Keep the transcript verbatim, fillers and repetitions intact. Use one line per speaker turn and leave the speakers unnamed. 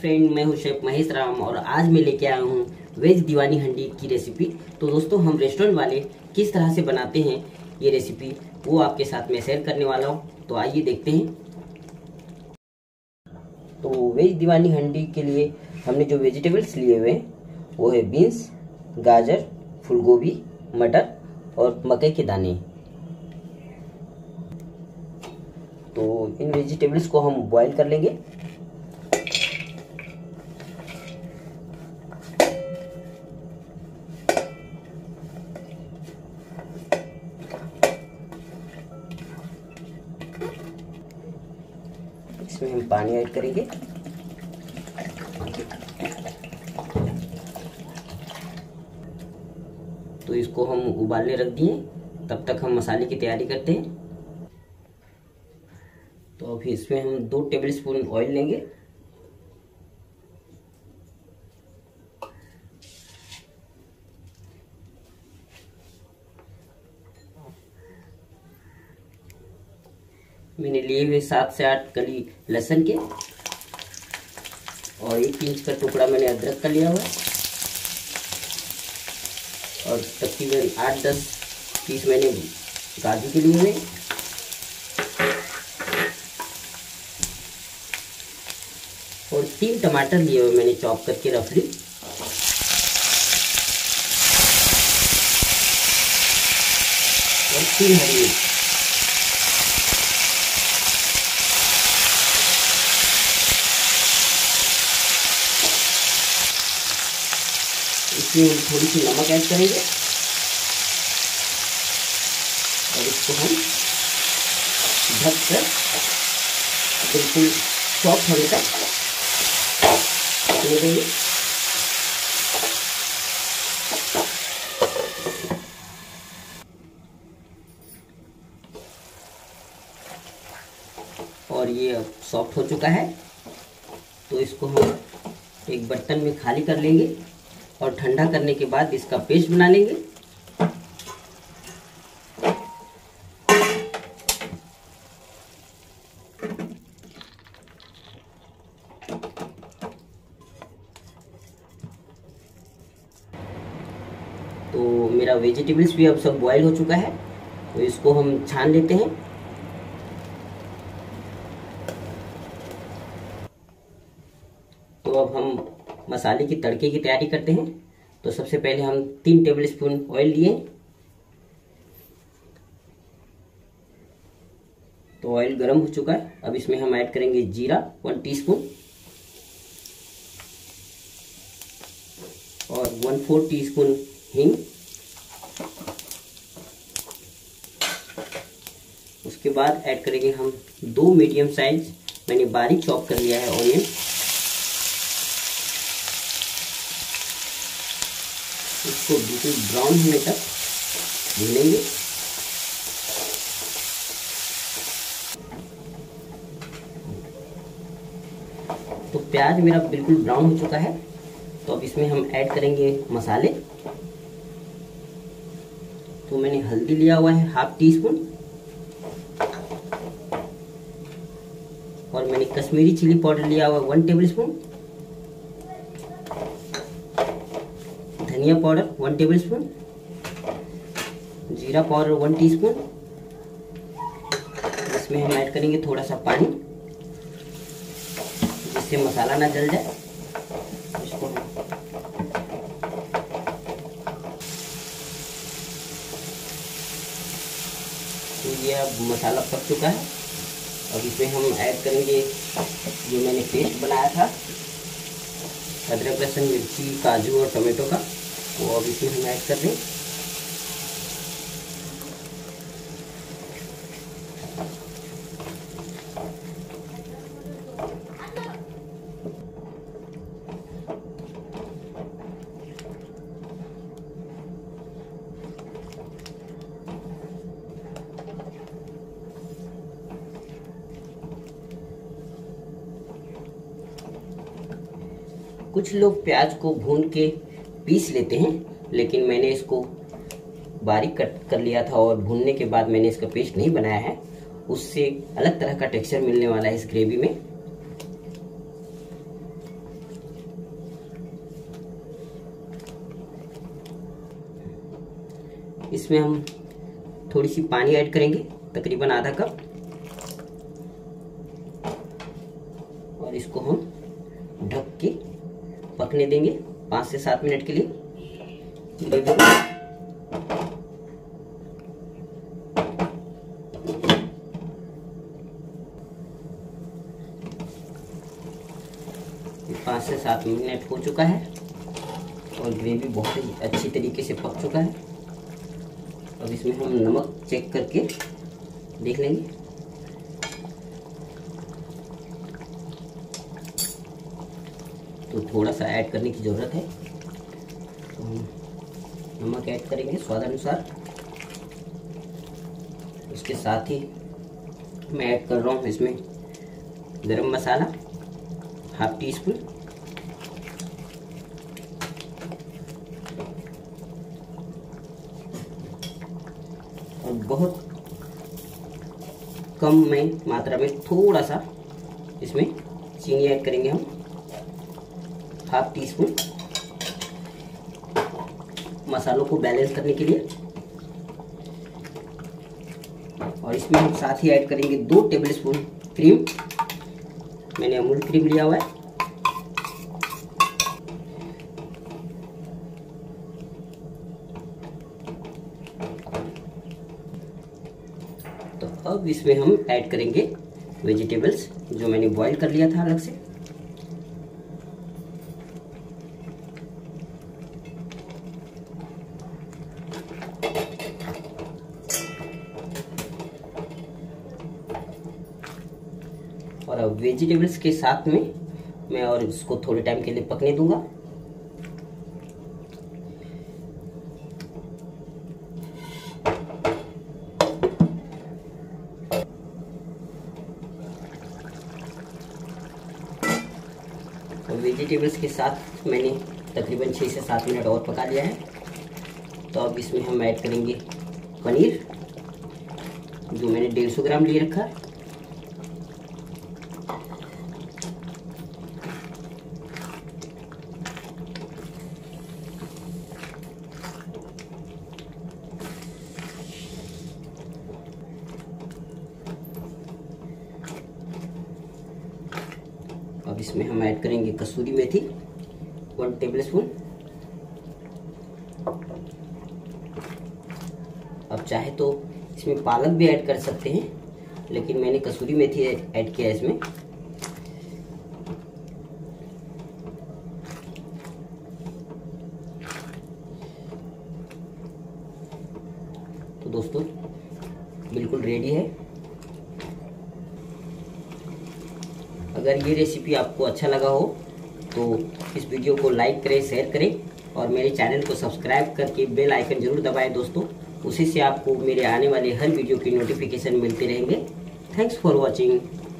Friend, मैं हूं chef Mahesh Ram और आज मैं लेके आया हूं वेज दीवानी हंडी की रेसिपी। तो दोस्तों, हम रेस्टोरेंट वाले किस तरह से बनाते हैं ये रेसिपी, वो आपके साथ में शेयर करने वाला हूं। तो आइए देखते हैं। तो वेज दीवानी हंडी के लिए हमने जो वेजिटेबल्स लिए हुए हैं वो है बीन्स, गाजर, फूलगोभी, मटर और मकई के दाने। तो इन वेजिटेबल्स को हम बॉईल कर लेंगे। इसमें हम पानी ऐड करेंगे। तो इसको हम उबालने रख दिए, तब तक हम मसाले की तैयारी करते हैं। तो अभी इसमें हम दो टेबलस्पून ऑयल लेंगे। मैंने लिए हुए सात से आठ कली लहसुन के और एक इंच का टुकड़ा मैंने अदरक का लिया हुआ है और तकरीबन आठ दस पीस मैंने काजू के लिए हुए और तीन टमाटर लिए हुए मैंने चॉप करके रफली। और तीन हरी मिर्च। इसमें थोड़ी सी नमक ऐड करेंगे और इसको हम ढककर बिल्कुल सॉफ्ट होने तक पकने देंगे। और ये अब सॉफ्ट हो चुका है, तो इसको हम एक बर्तन में खाली कर लेंगे और ठंडा करने के बाद इसका पेस्ट बना लेंगे। तो मेरा वेजिटेबल्स भी अब सब बॉईल हो चुका है, तो इसको हम छान लेते हैं। तो अब हम मसाले की तड़के की तैयारी करते हैं। तो सबसे पहले हम तीन टेबलस्पून ऑयल लिए। तो ऑयल गर्म हो चुका है, अब इसमें हम ऐड करेंगे जीरा वन टीस्पून और वन फोर टीस्पून हिंग। उसके बाद ऐड करेंगे हम दो मीडियम साइज मैंने बारीक चॉप कर लिया है ऑनियन। इसको बिल्कुल ब्राउन होने तक भूनेंगे। तो प्याज मेरा बिल्कुल ब्राउन हो चुका है, तो अब इसमें हम ऐड करेंगे मसाले। तो मैंने हल्दी लिया हुआ है हाफ टी स्पून और मैंने कश्मीरी चिली पाउडर लिया हुआ है वन टेबल स्पून, धनिया पाउडर वन टेबल स्पून, जीरा पाउडर वन टीस्पून। इसमें हम ऐड करेंगे थोड़ा सा पानी, जिससे मसाला ना जल जाए। इसको तो ये अब मसाला पक चुका है। अब इसमें हम ऐड करेंगे जो मैंने पेस्ट बनाया था अदरक, लहसुन, मिर्ची, काजू और टमाटो का, वो अब इसमें हम ऐड कर दें। कुछ लोग प्याज को भून के पीस लेते हैं, लेकिन मैंने इसको बारीक कट कर लिया था और भूनने के बाद मैंने इसका पेस्ट नहीं बनाया है। उससे अलग तरह का टेक्सचर मिलने वाला है इस ग्रेवी में। इसमें हम थोड़ी सी पानी ऐड करेंगे, तकरीबन आधा कप, और इसको हम ढक के पकने देंगे पाँच से सात मिनट के लिए। पाँच से सात मिनट हो चुका है और ग्रेवी बहुत ही अच्छी तरीके से पक चुका है। अब इसमें हम नमक चेक करके देख लेंगे। तो थोड़ा सा ऐड करने की ज़रूरत है, तो हम नमक ऐड करेंगे स्वाद अनुसार। उसके साथ ही मैं ऐड कर रहा हूँ इसमें गरम मसाला हाफ टी स्पून, और बहुत कम में मात्रा में थोड़ा सा इसमें चीनी ऐड करेंगे हम हाफ टी स्पून, मसालों को बैलेंस करने के लिए। और इसमें हम साथ ही ऐड करेंगे दो टेबलस्पून क्रीम, मैंने अमूल क्रीम लिया हुआ है। तो अब इसमें हम ऐड करेंगे वेजिटेबल्स जो मैंने बॉईल कर लिया था अलग से। और अब वेजिटेबल्स के साथ में मैं और इसको थोड़े टाइम के लिए पकने दूंगा। और वेजिटेबल्स के साथ मैंने तकरीबन छः से सात मिनट और पका लिया है। तो अब इसमें हम ऐड करेंगे पनीर जो मैंने डेढ़ सौ ग्राम लिए रखा है। अब इसमें हम ऐड करेंगे कसूरी मेथी वन टेबलस्पून। अब चाहे तो इसमें पालक भी ऐड कर सकते हैं, लेकिन मैंने कसूरी मेथी ऐड किया है इसमें। तो दोस्तों बिल्कुल रेडी है। अगर ये रेसिपी आपको अच्छा लगा हो तो इस वीडियो को लाइक करें, शेयर करें और मेरे चैनल को सब्सक्राइब करके बेल आइकन जरूर दबाएं दोस्तों। उसी से आपको मेरे आने वाले हर वीडियो की नोटिफिकेशन मिलते रहेंगे। Thanks for watching.